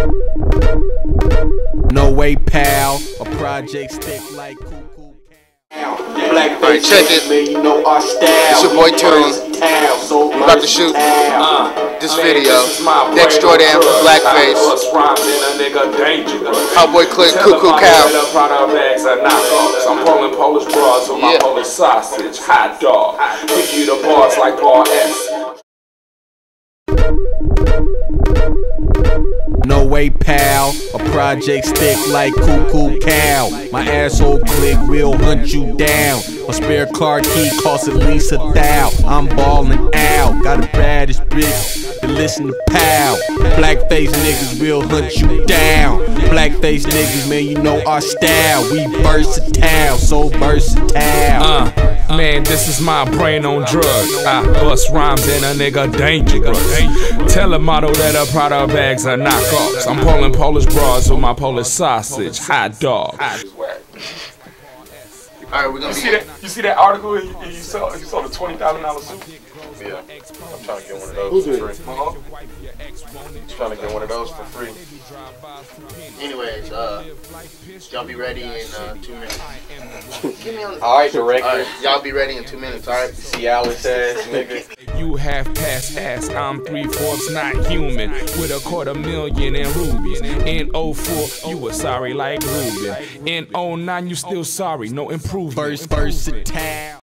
No way, pal. A project stick like Coo Coo. Alright, check it. It's your boy Tune. I'm about to shoot this video. Next Jordan for BlackFace. HotBoyClique, Coo Coo cow. I'm pulling Polish bras with my Polish sausage, hot dog. Give you the bars like bar S. No way, pal. A project stick like Coo Coo cow. My asshole click will hunt you down. A spare car key costs at least $1,000. I'm ballin' out. Got the baddest bitch to listen to pal. Blackface niggas will hunt you down. Blackface niggas, man, you know our style. We versatile, so versatile. Man, this is my brain on drugs. I bust rhymes in a nigga dangerous. Tell a model that her product bags are knockoffs. I'm pulling Polish bras with my Polish sausage, hot dog. Alright, we're gonna You see that article? You saw the $20,000 suit? Yeah, I'm trying to get one of those for free. Trying to get one of those for free. Anyways, y'all be ready in 2 minutes. Alright, director. Alright, y'all be ready in 2 minutes, alright? Cialis ass nigga. You have past ass, I'm 3/4 not human. With $250,000 in rubies. In 04, you were sorry like Ruben. In 09, you still sorry, no improvement. Versatile.